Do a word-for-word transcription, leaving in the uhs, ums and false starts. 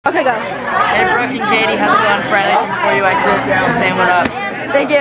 Okay, go. Hey, Brooke and Katy, how's it going? It's Riley from Before You Exit. I'm saying what up. Thank you.